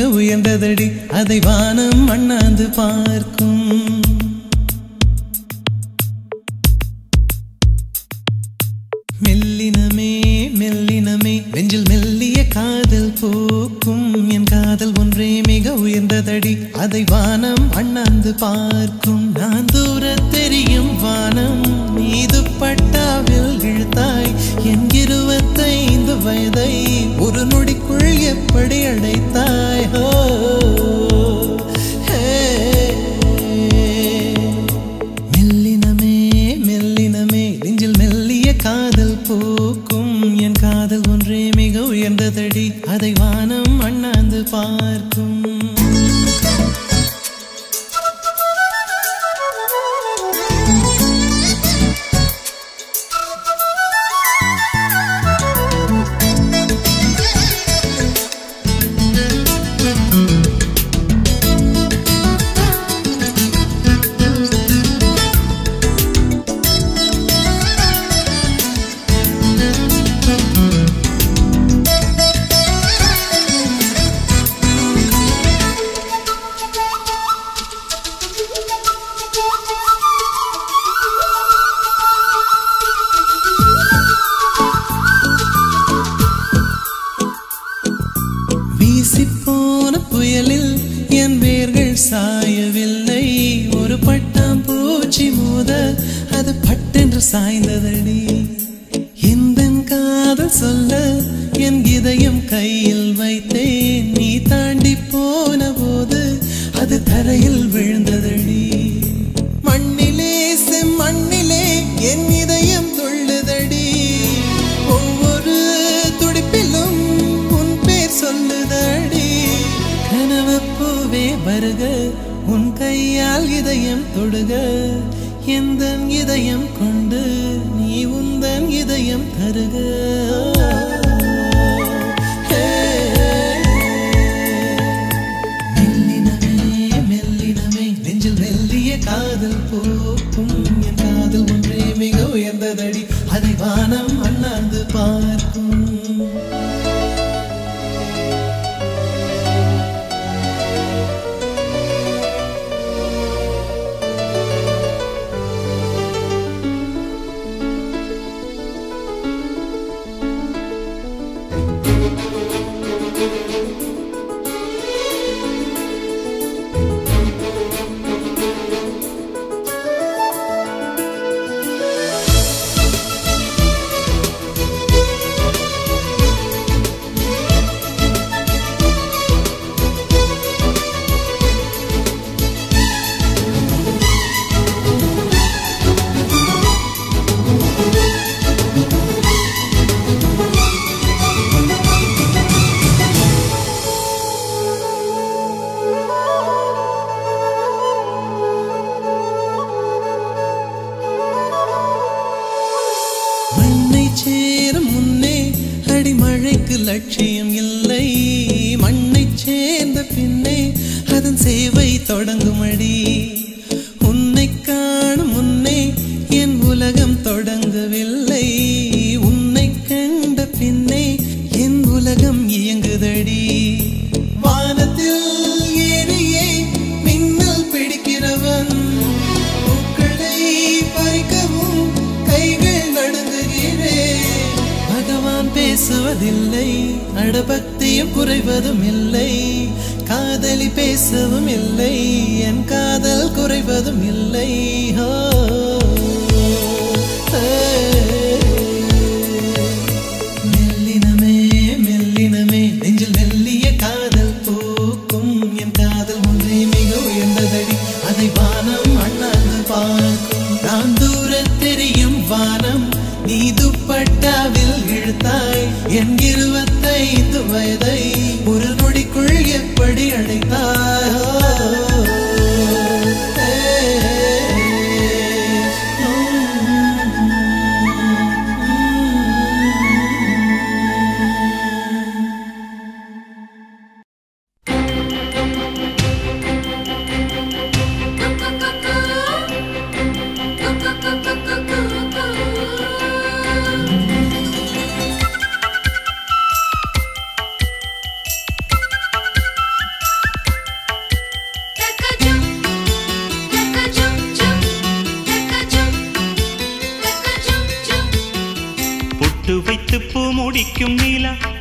மிக உயர்ந்ததடி, அதை வானம் அண்ணாந்து பார்க்கும். மெல்லினமே மெல்லினமே நெஞ்சில் மெல்லிய காதல் பூக்கும். என் காதல் ஒன்றே மிக உயர்ந்ததடி, அதை வானம் அண்ணாந்து பார்க்கும். நான் தூர தெரியும் வானம், மீது பட்டாவில் இழுத்தாய் என் 25 வயதை ஒரு நொடிக்குள் எப்படி அடைத்தாய்? மெல்லினமே மெல்லினமே நெஞ்சில் மெல்லிய காதல் பூக்கும். என் காதல் ஒன்றே மிக உயர்ந்ததடி, அதை வானம் அண்ணாந்து பார்க்கும். வீசிப்போன புயலில் என் வேர்கள் சாயவில்லை, ஒரு பட்டாம் பூச்சி மோத அது பட்டென்று சாய்ந்ததடி. எந்த காதல் சொல்ல என் இதயம் கையில் வைத்தேன், நீ தாண்டி போன போது அது தரையில் விழுந்ததடி. மண்ணிலே செம்மண்ணிலே என் இதயம் துள்ளுதடி, ஒவ்வொரு துடிப்பிலும் உன் பேர் சொல்லுதடி. கனவு பூவே வருக, உன் கையால் இதயம் தொடுக, எந்தன் இதயம் கொண்டு நீ உந்தன் இதயம் தருக. மெல்லினமே மெல்லினமே நெஞ்சில் மெல்லிய காதல் பூக்கும். என் காதல் ஒன்றே மிக உயர்ந்ததடி, அதை வானம் அண்ணாந்து பார்க்கும். சேரும் முன்னே அடிமழைக்கு லட்சியம் இல்லை, மண்ணை சேர்ந்த பின்னே அதன் சேவை தொடங்கும் அடி. உன்னை காணும் முன்னே என் உலகம் தொடங்கவில்லை, உன்னை கண்ட பின்னே என் உலகம் இயங்குதடி. வானத்தில் ஏறியே மின்னல் பிடிக்கிறவன், பூக்களை பறிக்கவும் கைகள் நடுங்குகிறேன். பகவான் பேசுவதில்லை, அடபக்தியும் குறைவதும் இல்லை, காதலி பேசவும் இல்லை, என் காதல் குறைவதும் இல்லை. மெல்லினமே மெல்லினமே நெஞ்சில் மெல்லிய காதல் பூக்கும். என் காதல் ஒன்றே மிக உயர்ந்ததடி, அதை வானம் அண்ணாந்து பார்க்கும். நான் தூர தெரியும் வானம், நீ துப்பட்டாவில் இழுத்தாய் என் 25 வயதை ஒரு நொடிக்குள் எப்படி அடைத்தாய்?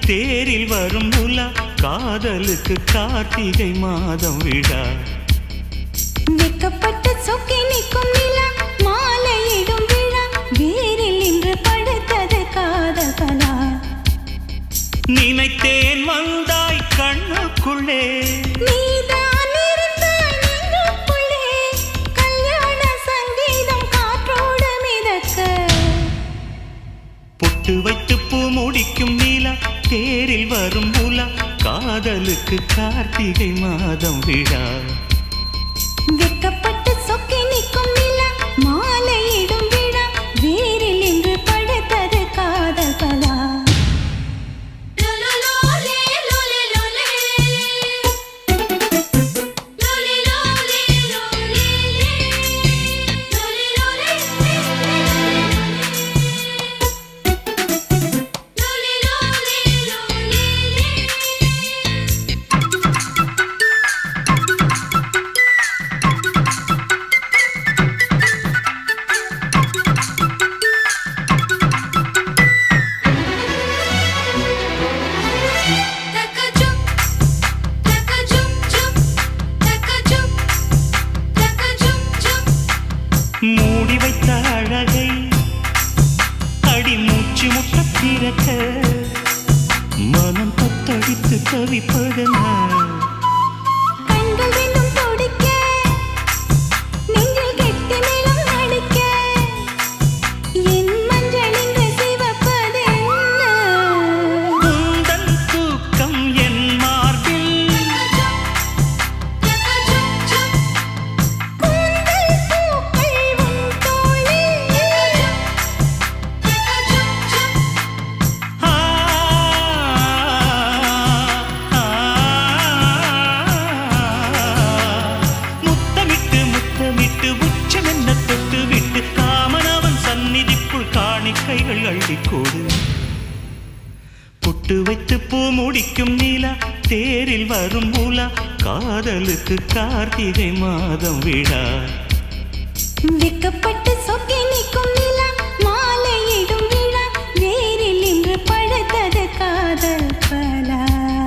தேரில் வரும் உலா காதலுக்கு கார்த்திகை மாதம் விழா வெக்கப்பட்டு சொக்கி நிற்கும் நிலா மாலையிடும் விழா வேரில் இன்று படுத்தது காதல் கலா நினைத்தேன் வந்தாய் கண்ணுக்குள்ளே நீதான் இருந்தாய் நெஞ்சுக்குள்ளே கல்யாண சங்கீதம் காற்றோடு மிதக்க பொட்டு வைத்து பூ முடிக்கும் நீலா தேரில் வரும் உலா காதலுக்கு கார்த்திகை மாதம் விழா வெக்கப்பட்டு சொக்கி நிற்கும் நிலா மாலையிடும் விழா வேரில் இன்று படுத்தது காதல் கலா மூடி வைத்த அழகை அடி மூச்சு முட்ட பிறக்க மனம் தத்தடித்து தவிப்பதென்ன கண்கள் ரெண்டும் துடிக்க நெஞ்சில் கெட்டி மேளம் அடிக்க என் மஞ்சள் இங்கு சிவப்பதென்ன உந்தன் தூக்கம் என் மார்பில் கூந்தல் பூக்கள் உன் தோளில் ஆ, ஆ, முத்தமிட்டு முத்தமிட்டு உச்சமென்ன தொட்டு விட்டு காமனவன் சந்நிதிக்குள் காணிக்கைகள் அள்ளிக்கோடு பொட்டு வைத்து பூ முடிக்கும் நீலா தேரில் வரும் உலா காதலுக்கு கார்த்திகை மாதம் விழா வெக்கப்பட்டு சொக்கி நிற்கும் நிலா மாலையிடும் விழா வேரில் இன்று படுத்தது காதல் பலா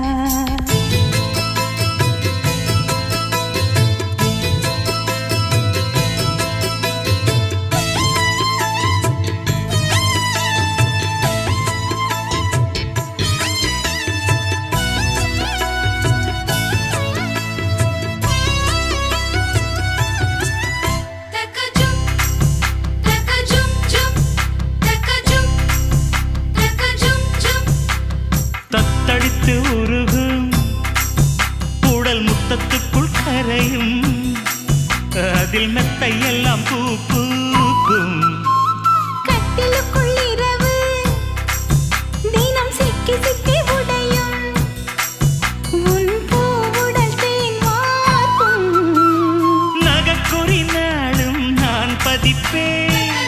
தத்தடித்து உருகும் உடல் முத்தத்துக்குள் கரையும் அதில் மெத்தையெல்லாம் பூ பூக்கும் கட்டிலுக்குள் இரவு தினம் சிக்கி சிக்கி உடையும் உன் பூவுடல் தேன் வார்க்கும் நகக்குறி நாளும் நான் பதிப்பேன்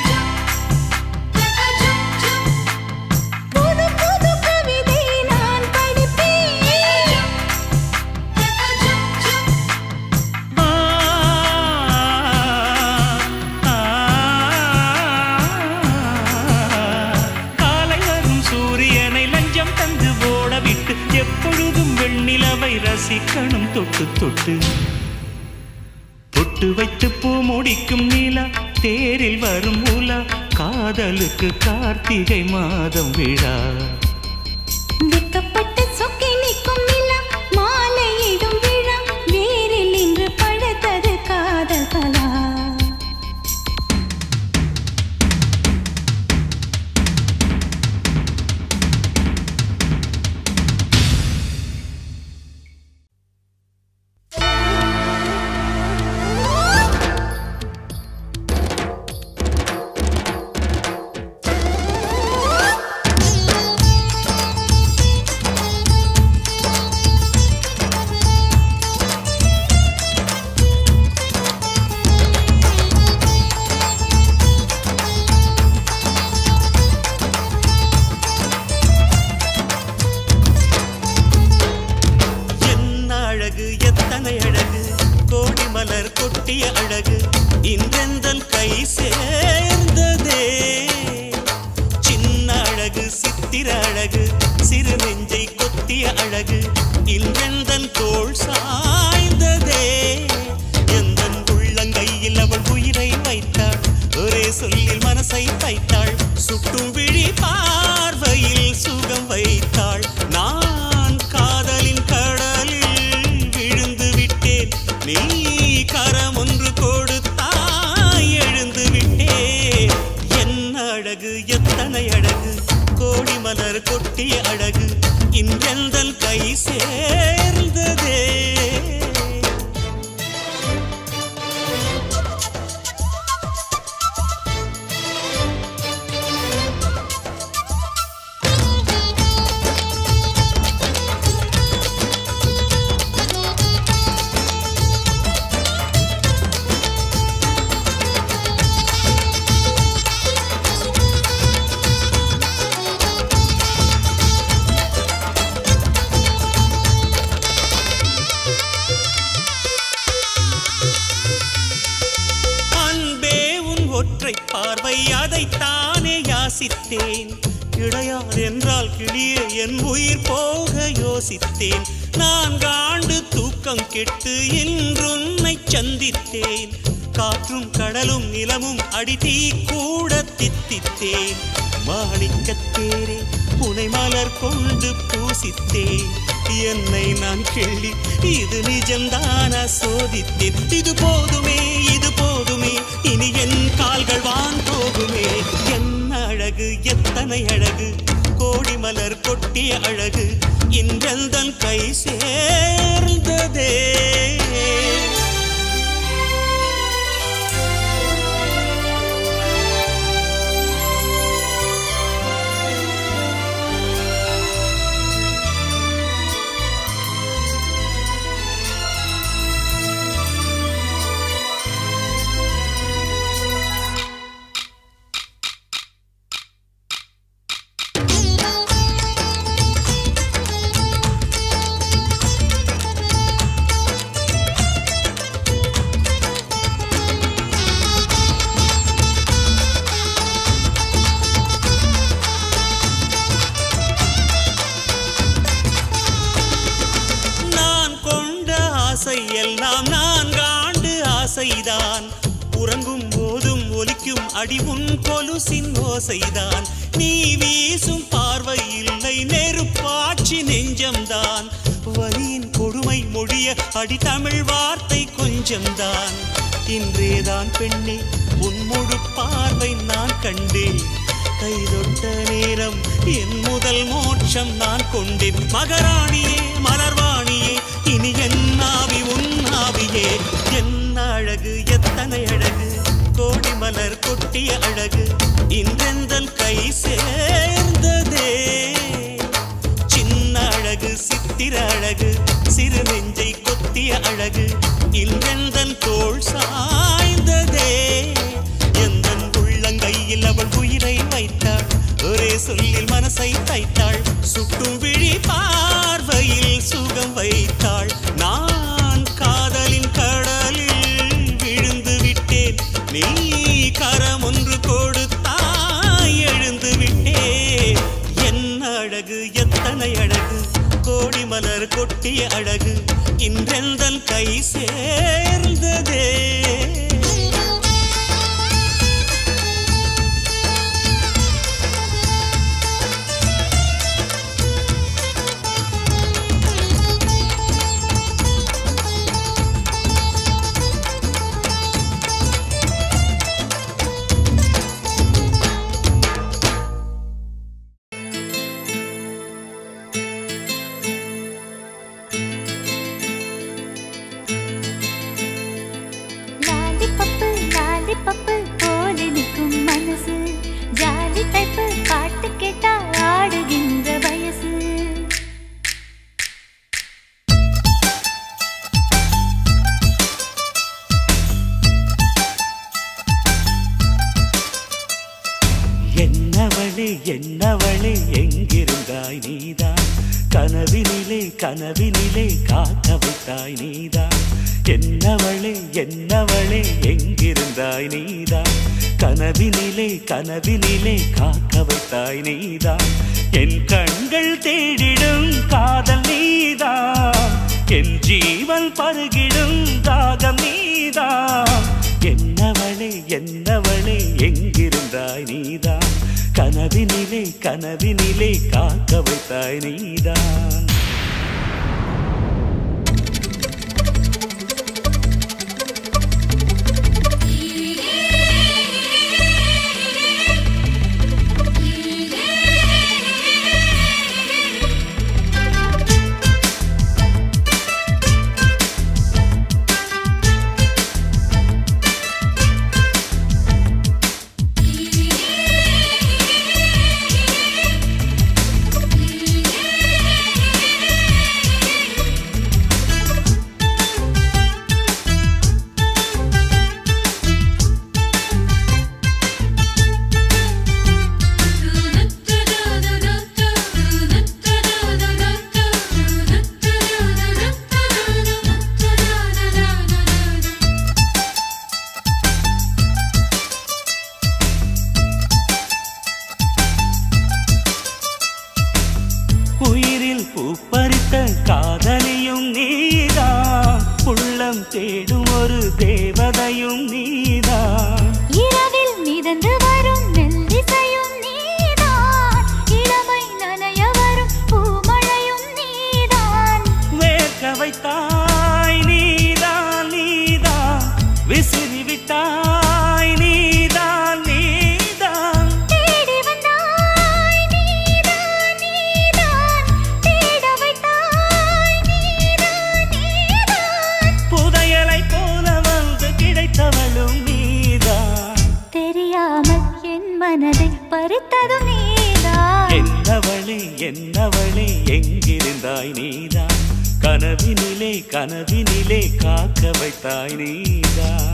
புது புது கவிதை நான் படிப்பேன் ஆ, ஆ, காலை வரும் சூரியனை லஞ்சம் தந்து ஓட விட்டு எப்பொழுதும் வெண்ணிலவை ரசிக்கணும் தொட்டு தொட்டு பொட்டு வைத்து பூ முடிக்கும் நீலா தேரில் வரும் உலா காதலுக்கு கார்த்திகை மாதம் விழா வெக்கப்பட்டு சொக்கி நிற்கும் நிலா மாலையிடும் விழா வேரில் இன்று படுத்தது காதல் கலா கொட்டிய அழகு இன்றெந்தன் கை சேர்ந்ததே. சின்ன அழகு சித்திர அழகு சிறு நெஞ்சை வாழ்க்கை அதைத்தானே யாசித்தேன். கிடையாது என்றால் கிளியே என் உயிர் போக யோசித்தேன். 4 ஆண்டு தூக்கம் கெட்டு இன்றுன்னை சந்தித்தேன். காற்றும் கடலும் நிலமும் அடித்தீ கூட தித்தித்தேன். மாணிக்கத்தேரே உனை மலர் கொண்டு பூசித்தேன். என்னை நான் கிள்ளி இது நிஜம்தானா சோதித்தேன். இது போதுமே இது போதுமே இனி என் கால்கள் வான் போகுமே. என்ன அழகு எத்தனை அழகு கோடி மலர் கொட்டிய அழகு இன்றெந்தன் கை சேர்ந்ததே. எல்லாம் 4 ஆண்டு ஆசைதான். உறங்கும் போதும் ஒலிக்கும் அடி உன் கொலுசின் ஓசைதான். நீ வீசும் பார்வை இல்லை நெருப்பாட்சி நெஞ்சம்தான். வலியின் கொடுமை மொழிய அடி தமிழ் வார்த்தை கொஞ்சம்தான். இன்றேதான் பெண்ணே உன் முழு பார்வை நான் கண்டேன். கைதொட்ட நேரம் என் முதல் மோட்சம் நான் கொண்டேன். மகராணியே மலர்வாணியே இனி என் ஆவி உன் ஆவியே. என்ன அழகு எத்தனை அழகு கோடி மலர் கொட்டிய அழகு இன்றெந்தன் கை சேர்ந்ததே. சின்ன அழகு சித்திர அழகு சிறு நெஞ்சை கொத்திய அழகு இன்றெந்தன் தோள் சாய்ந்ததே. எந்தன் உள்ளங்கையில் அவள் உயிரை வைத்தாள். ஒரே சொல்லில் மனசை தைத்தாள். சுட்டும் விழி பார்வையில் சுகம் வைத்தாள். நான் காதலின் கடலில் விழுந்து விட்டேன். நீ கரம் ஒன்று கொடுத்தாய் எழுந்து விட்டேன். என்ன அழகு எத்தனை அழகு கோடி மலர் கொட்டிய அழகு இன்றெந்தன் கை சேர்ந்ததே. பப்பு போல நிற்கும் மனசு ஜாலி டைப்பு பாட்டு கேட்டா ஆடுகின்ற வயசு. என்னவளே என்னவளே எங்கிருந்தாய் நீதான். கனவினிலே கனவினிலே காக்க வைத்தாய் நீதான். என்னவளே என்னவளே எங்கிருந்தாய் நீதான். கனவினிலே கனவினிலே காக்க வைத்தாய் நீதான். என் கண்கள் தேடிடும் காதல் நீதான். என் ஜீவன் பருகிடும் தாகம் நீதான். என்னவளே என்னவளே எங்கிருந்தாய் நீதான். கனவினிலே கனவினிலே காக்க வைத்தாய் நீதான். தேடும் ஒரு தேவதையும் நீதான். இரவில் மிதந்து வரும் மெல்லிசையும் நீதான். இளமை நனைய வரும் பூமழையும் நீதான். வேர்க்க வைத்தாய் நீதான் நீதான், விசிறி விட்டாய் நீதான் நீதான். தேடி வந்தாய் நீதான் நீதான், தேட வைத்தாய் நீதான் நீதான். புதையலை போல வந்து கிடைத்தவளும் நீதான். தெரியாமல் என் மனதை பறித்ததும் நீதான். என்னவளே என்னவளே எங்கிருந்தாய் நீதான். கனவினிலே கனவினிலே காக்க வைத்தாய் நீதான்.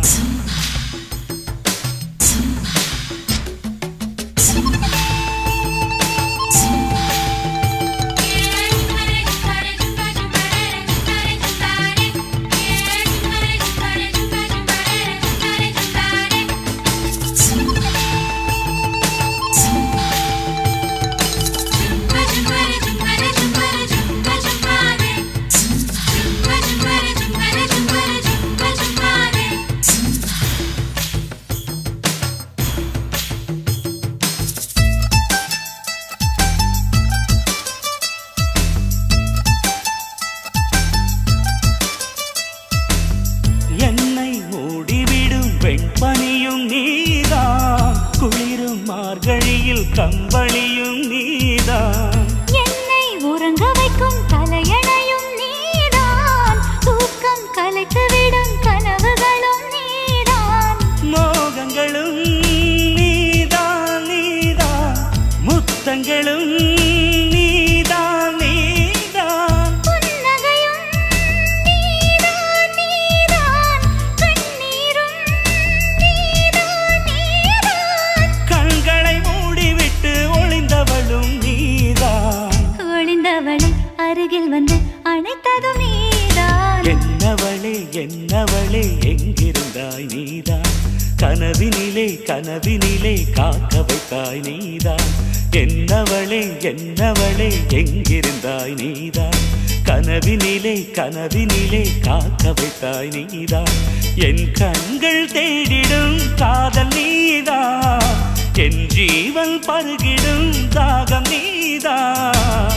என்னை மூடிவிடும் வெண்பனியும் நீதான். குளிரும் மார்கழியில் கம்பளியும் நீதான். என்னை உறங்க வைக்கும் தலையணையும் நீதான். தூக்கம் கலைத்துவிடும் கனவுகளும் நீதான். மோகங்களும் நீதான் நீதான், முத்தங்களும் நீதான் நீதான். புன்னகையும் நீதான் நீதான், கண்ணீரும் நீதான் நீதான். கண்களை மூடிவிட்டு ஒளிந்தவளும் நீதான். ஒளிந்தவளை அருகில் வந்து அணைத்ததும் நீதான். என்னவளே என்னவளே எங்கிருந்தாய் நீதான். கனவினிலே கனவினிலே காக்க வைத்தாய் நீதான். என்னவளே என்னவளே எங்கிருந்தாய் நீதான். கனவினிலே கனவினிலே காக்க வைத்தாய் நீதான். என் கண்கள் தேடிடும் காதல் நீதான். என் ஜீவன் பருகிடும் தாகம் நீதான்.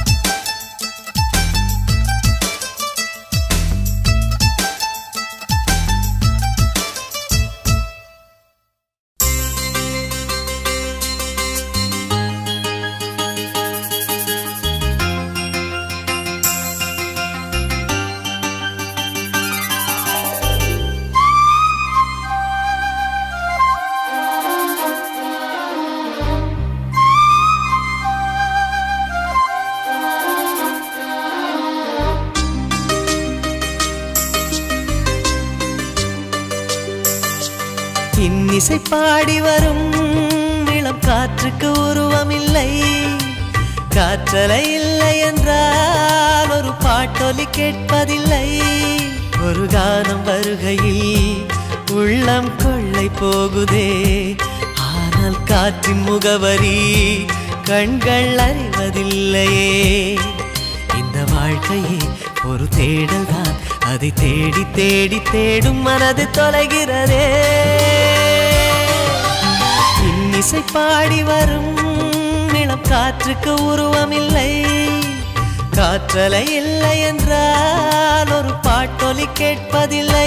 இன்னிசை பாடி வரும் இளம் காற்றுக்கு உருவமில்லை. காற்றலை இல்லை என்றால் ஒரு பாட்டொலி கேட்பதில்லை. ஒரு கானம் வருகையில் உள்ளம் கொள்ளை போகுதே. ஆனால் காற்றின் முகவரி கண்கள் அறிவதில்லையே. இந்த வாழ்க்கையே ஒரு தேடல் தான். அதை தேடி தேடி தேடும் மனது தொலைகிறதே. இன்னிசை பாடி வரும் இளம் காற்றுக்கு உருவமில்லை. காற்றலை இல்லை என்றால் ஒரு பாட்டொலி கேட்பதில்லை.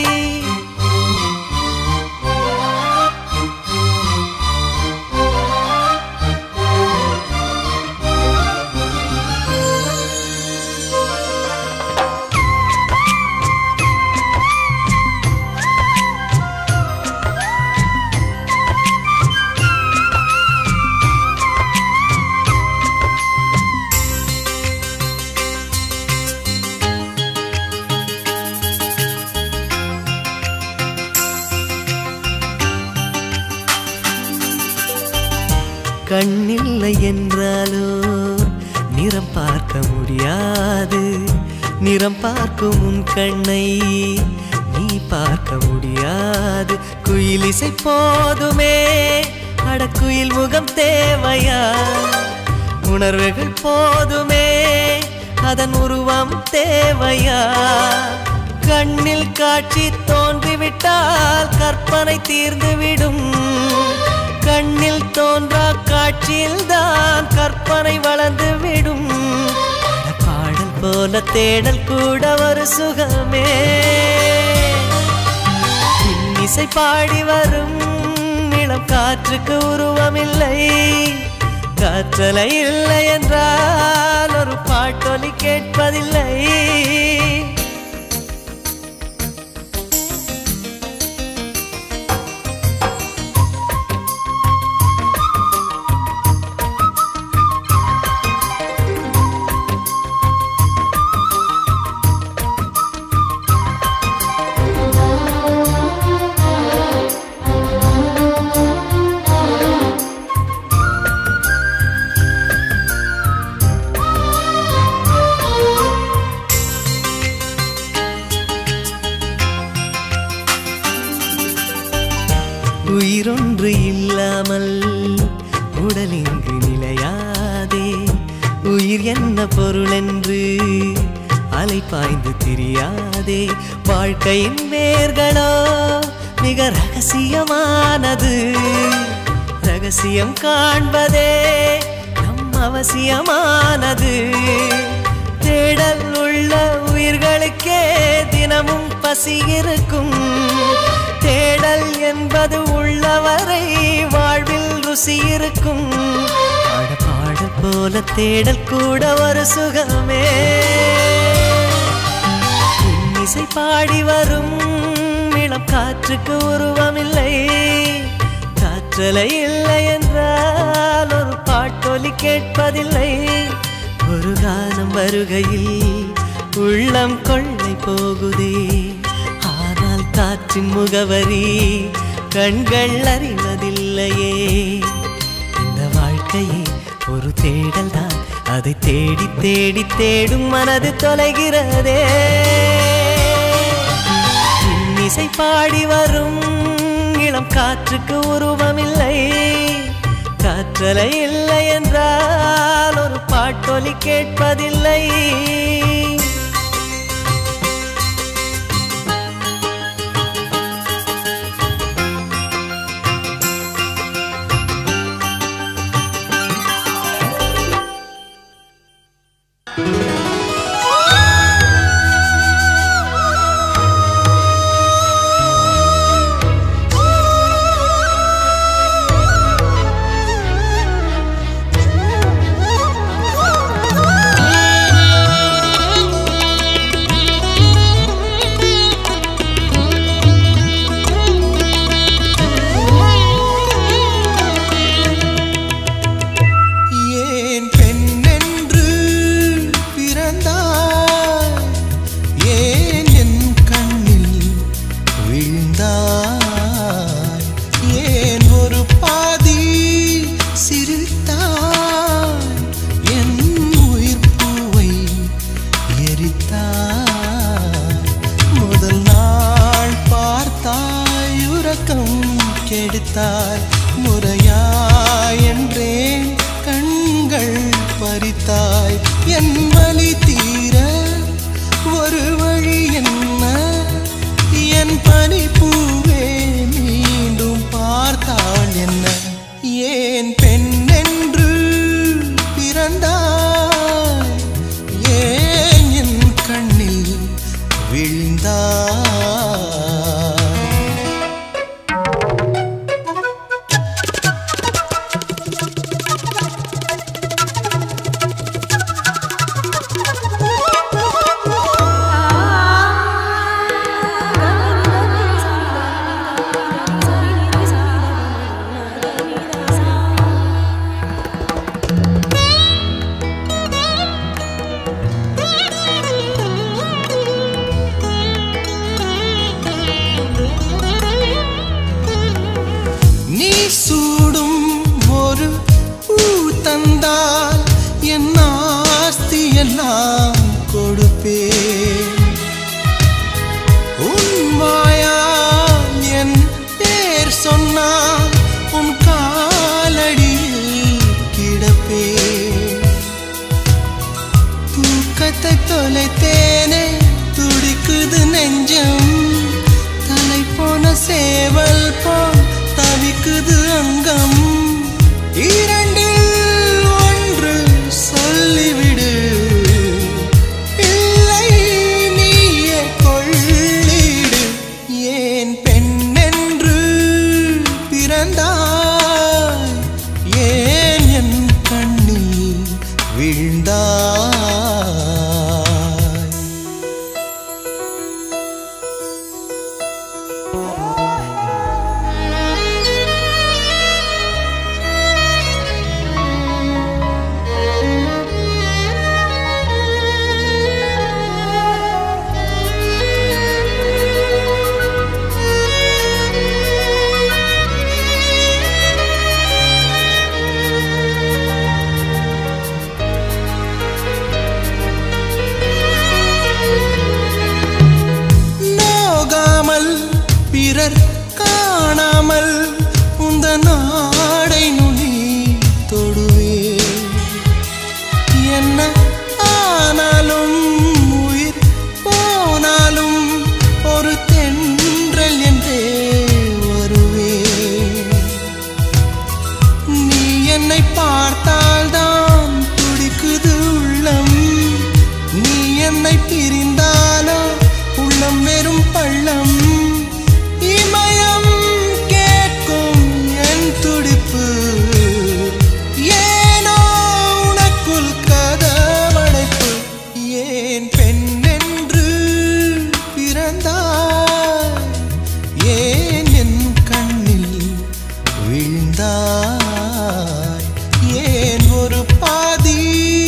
கண்ணில்லை என்றாலோ நிறம் பார்க்க முடியாது. நிறம் பார்க்கும் உன் கண்ணை நீ பார்க்க முடியாது. குயிலிசை போதுமே, அடக்குயில் முகம் தேவையா? உணர்வுகள் போதுமே, அதன் உருவம் தேவையா? கண்ணில் காட்சி தோன்றிவிட்டால் கற்பனை தீர்ந்துவிடும். கண்ணில் தோன்றா காட்சியில்தான் கற்பனை வளர்ந்துவிடும். பாடல் போல தேடல் கூட ஒரு சுகமே. இன்னிசை பாடி வரும் இளம் காற்றுக்கு உருவமில்லை. காற்றலை இல்லை என்றால் ஒரு பாட்டொலி கேட்பதில்லை. உயிரொன்று இல்லாமல் உடலிங்கு நிலையாதே. உயிர் என்ன பொருள் என்று அலைப்பாய்ந்து தெரியாதே. வாழ்க்கையின் வேர்களோ மிக ரகசியமானது. ரகசியம் காண்பதே நம் அவசியமானது. தேடல் உள்ள உயிர்களுக்கே தினமும் பசி இருக்கும். தேடல் என்பது உள்ளவரை வாழ்வில் ருசி இருக்கும். பாடல் போல தேடல் கூட ஒரு சுகமே. இன்னிசை பாடி வரும் இளம் காற்றுக்கு உருவமில்லை. காற்றலை இல்லை என்றால் ஒரு பாட்டொலி கேட்பதில்லை. ஒரு காலம் வருகையில் உள்ளம் கொள்ளை போகுதே. காற்றின் முகவரி கண்கள் அறிவதில்லையே. இந்த வாழ்க்கையே ஒரு தேடல் தான். அதை தேடி தேடி தேடும் மனது தொலைகிறதே. இன்னிசை பாடி வரும் இளம் காற்றுக்கு உருவமில்லை. காற்றலை இல்லை என்றால் ஒரு பாட்டொலி கேட்பதில்லை. கெடுத்தாய் முறையாய் என்றேன் கண்கள் பறித்தாய். என் வலி தீர ஒரு வழி என்ன? என் பனி பூவே மீண்டும் பார்த்தாள் என்ன? ஏன் பெண் என்று பிறந்தாய்? ஏன் என் கண்ணில் விழுந்தாய்? காணாமல் உந்த நாடை நுனி தொடுவே என்ன ஆனாலும் உயிர் போனாலும் ஒரு தென்றல் என்றே வருவே நீ என்னை பார்த்தால்தான் துடிக்குது உள்ளம் நீ என்னை பிரிந்தாலோ உள்ளம் வெறும் பள்ளம் இமயம் கேட்கும் என் துடிப்பு ஏனோ உனக்குள் கதவடைப்பு ஏன் பெண் என்று பிறந்தாய் ஏன் என் கண்ணில் விழுந்தாய் ஏன் ஒரு பாதி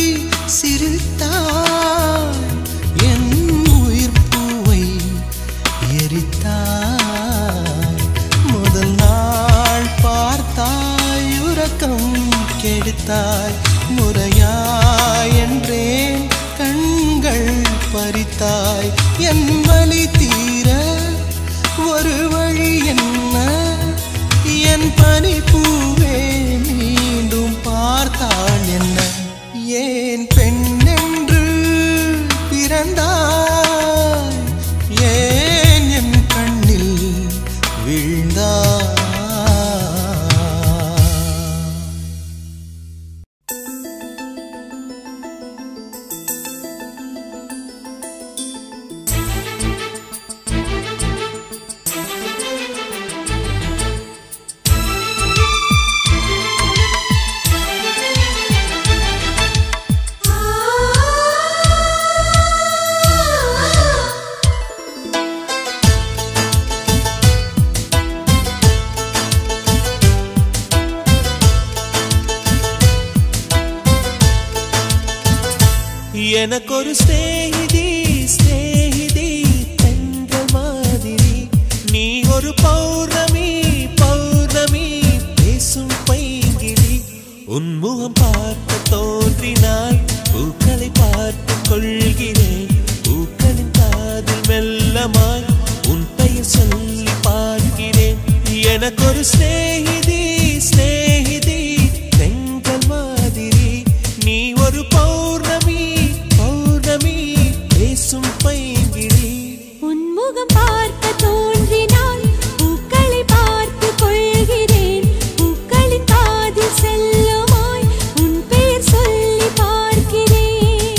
சிரித்தாய் என் உயிர் பூவை எரித்தாய் முதல் நாள் பார்த்தாய் உறக்கம் கெடுத்தாய் முறையாய் என்றேன் கண்கள் பறித்தாய் என் வலி தீர ஒரு வழி என்ன என் பனி பூவே மீண்டும் பார்த்தாள் என்ன ஏன் பெண் என்று பிறந்தாய் ஏன் என் கண்ணில் விழுந்தாய் எனக்கொரு ஸ்நேகிதி ஸ்நேகிதி பெண்கள் மாதிரி நீ ஒரு பௌர்ணமி பௌர்ணமி பேசும் பைங்கிழி உன்முகம் பார்க்க தோன்றினால் பூக்களை பார்த்து கொள்கிறேன் பூக்களின் காதில் மெல்லமாய் உன் பெயர் சொல்லி பார்க்கிறேன் எனக்கொரு ஸ்நேகிதி ஸ்நேகிதி பெண்கள் மாதிரி நீ ஒரு பௌர்ணமி பௌர்ணமி பேசும் பைங்கிழி உன்முகம் பார்க்க தோன்றினால் பூக்களை பார்த்து கொள்கிறேன் பூக்களின் காதில் செல்லுமாய் உன் பெயர் சொல்லி பார்க்கிறேன்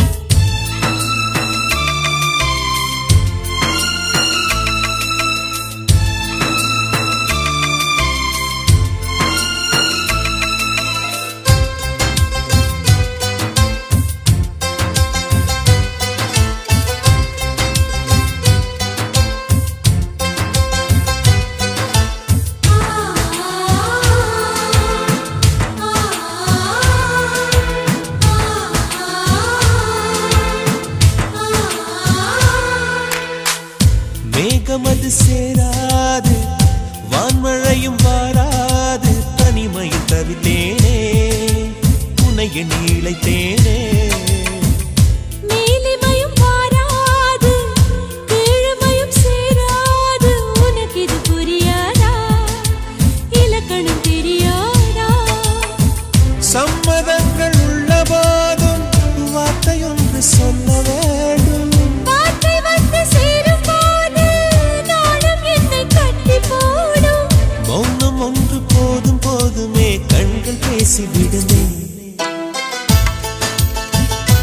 மேகமது சேராது வான்மழையும் வாராது தனிமையில் தவித்தேனே உன்னை எண்ணி இழைத்தேனே மேலிமையும் வாராது கீழ்மையும் சேராது உனக்கு இது புரியாதா இலக்கணம் தெரியாதா சம்மதங்கள் உள்ள போதும் வார்த்தையொன்று சொல்ல வேண்டும் வார்த்தை வந்து சேரும் போது நானும் என்னை கட்டி போடும் மௌனம் ஒன்று போதும் போதுமே கண்கள் பேசிவிடுமே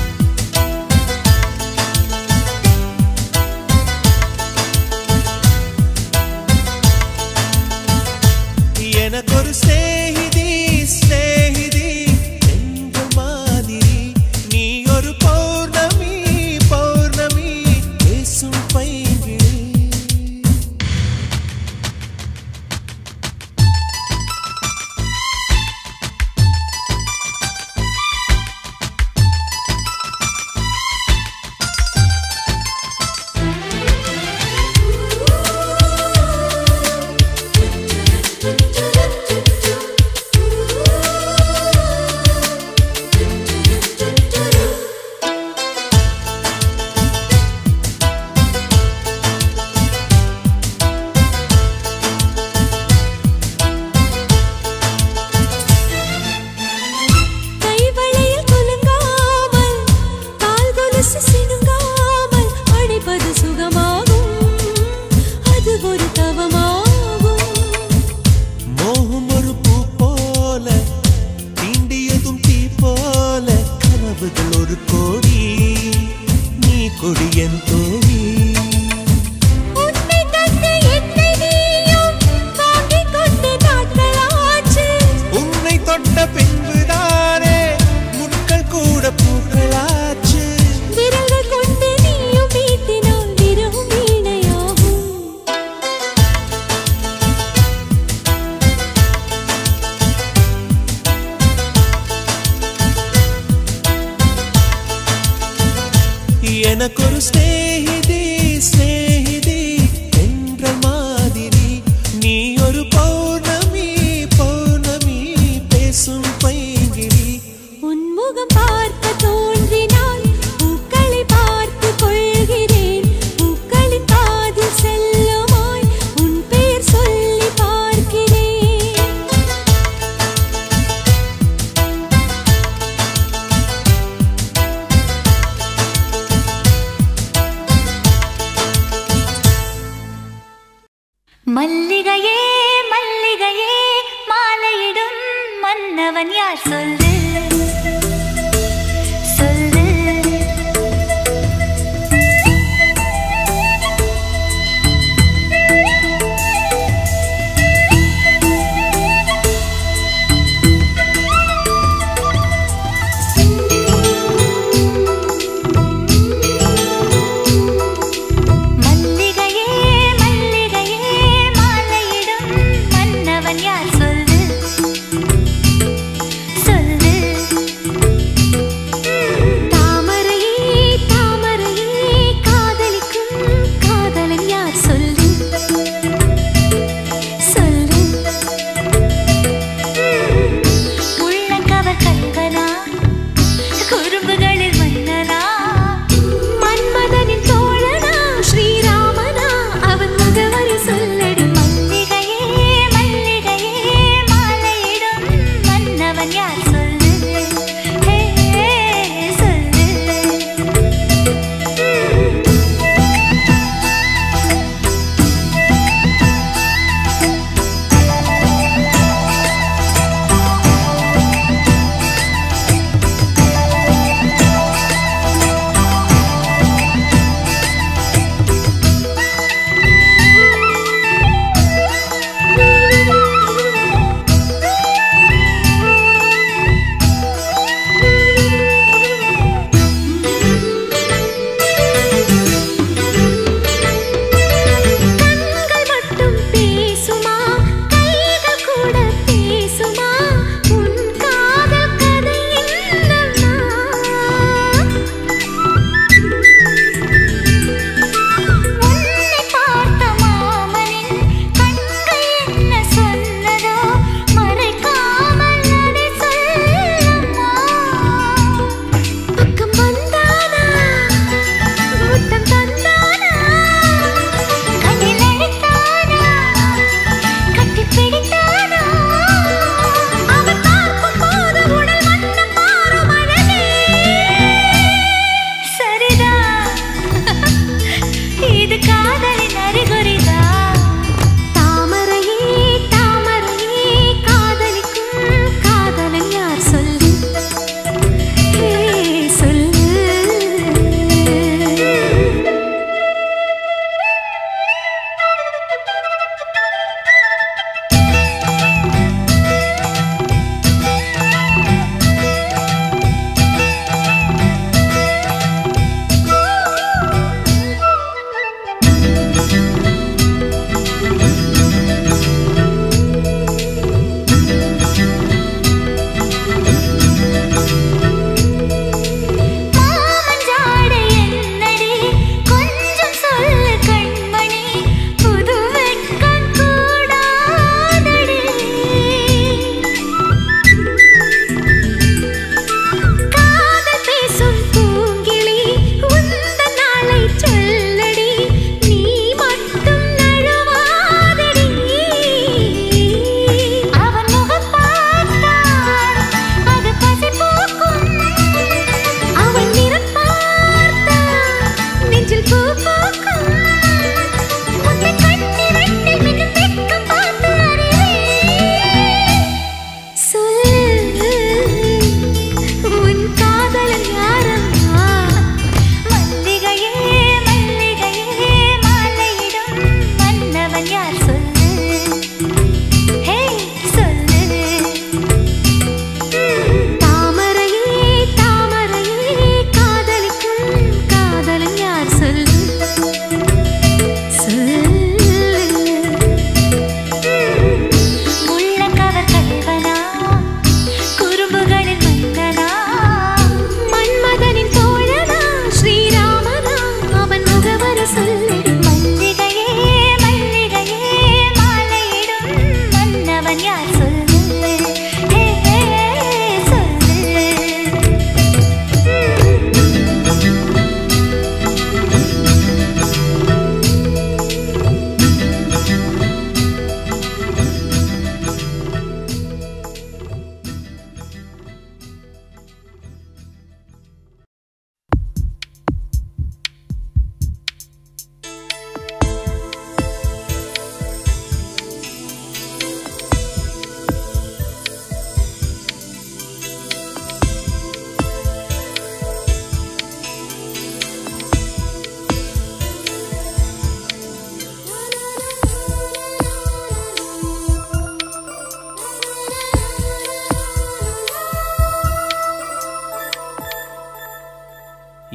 மல்லிகையே மல்லிகையே மாலையிடும் மன்னவன் யார் சொல்லு சொல்லு. சொல்லு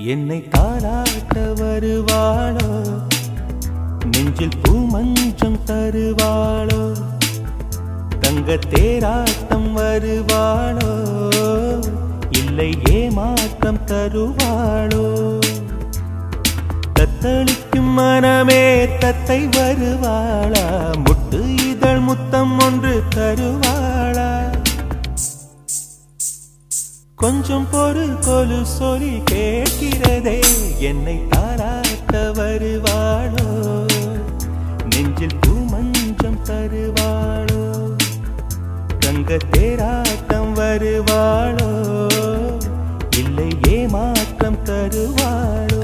என்னை தாளாட்ட வருவாளோ நெஞ்சில் பூமஞ்சம் தருவாளோ தங்க தேராட்டம் வருவாளோ இல்லை ஏமாற்றம் தருவாளோ தத்தளிக்கும் மனமே தத்தை வருவாளா முட்டு இதழ் முத்தம் ஒன்று தருவாளா கொஞ்சம் பொறு கொலு சொல்லி கேட்கிறதே என்னை தாராட்ட வருவாளோ நெஞ்சில் பூமஞ்சம் தருவாளோ தங்க தேராட்டம் வருவாளோ இல்லை ஏமாற்றம் தருவாளோ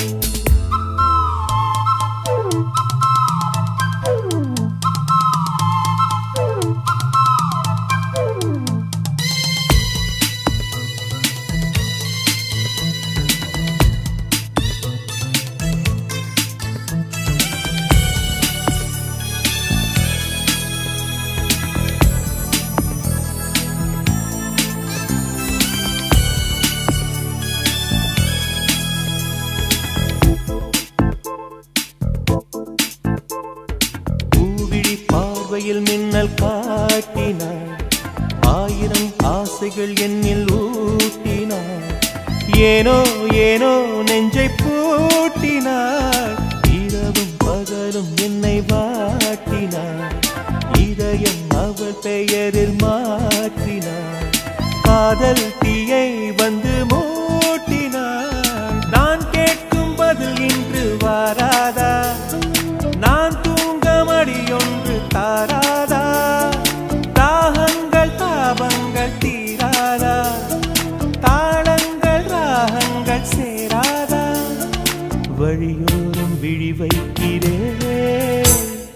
மின்னல் காட்டினாள் ஆயிரம் ஆசைகள் என்னில் ஊட்டினாள் ஏனோ ஏனோ நெஞ்சை பூட்டினாள் இரவும் பகலும் என்னை வாட்டினாள் இதயம் அவள் பெயரில் மாற்றினாள் காதல் தீயை வந்து மூட்டினாள் நான் கேட்கும் பதில் இன்று வாராதா நான் தூங்க மடியொன்று தாராதா தாகங்கள் தாபங்கள் தீராதா தாளங்கள் ராகங்கள் சேராதா வழியோரம் விழி வைக்கிறேன்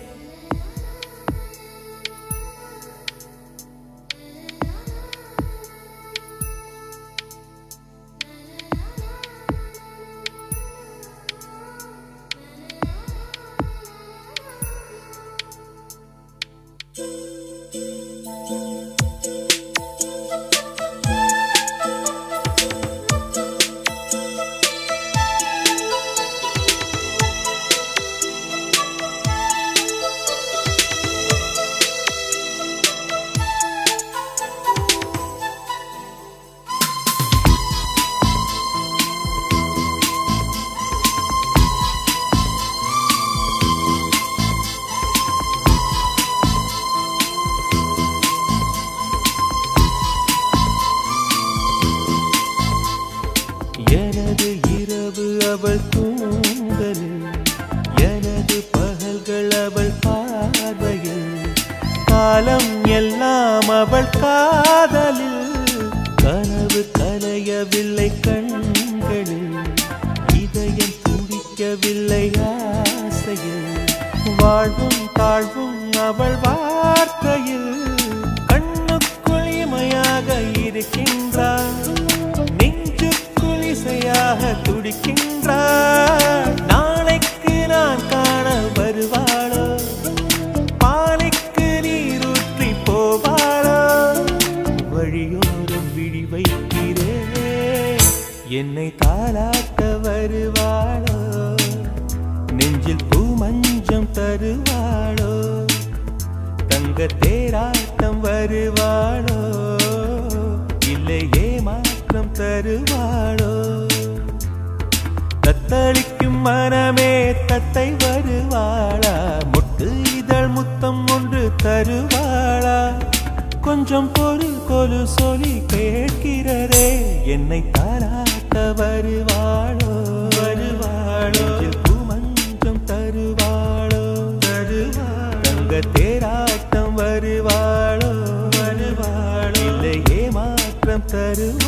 எனது இரவு அவள் தூங்கலில் எனது பகல்கள் அவள் பார்வையில் காலம் எல்லாம் அவள் காதலில் கனவு கலையவில்லை கண்களில் இதயம் துடிக்கவில்லை ஆசையில் வாழ்வும் தாழ்வும் அவள் வார்த்தையில் கண்ணுக்குள் இமையாக இருக்கின்றாள் இசையாக துடிக்கின்றாள் நாளைக்கு நான் காண வருவாளோ பாலைக்கு நீரூற்றி போவாளோ வழியோரம் விழி வைக்கிறேன் என்னை தாளாட்ட வருவாளோ நெஞ்சில் பூமஞ்சம் தருவாளோ தங்க தேராட்டம் வருவாளோ இல்லை ஏமாற்றம் தருவாளோ தத்தளிக்கும் மனமே தத்தை வருவாளா முட்டு இதழ் முத்தம் ஒன்று தருவாளா கொஞ்சம் பொறு கொலு சொல்லி கேட்கிறதே என்னை தாளாட்ட வருவாளோ வருவாளோ பூமஞ்சம் தருவாளோ தருவாளோ தங்க தேராட்டம் வருவாளோ வருவாளோ இல்லை ஏமாற்றம் தருவாளோ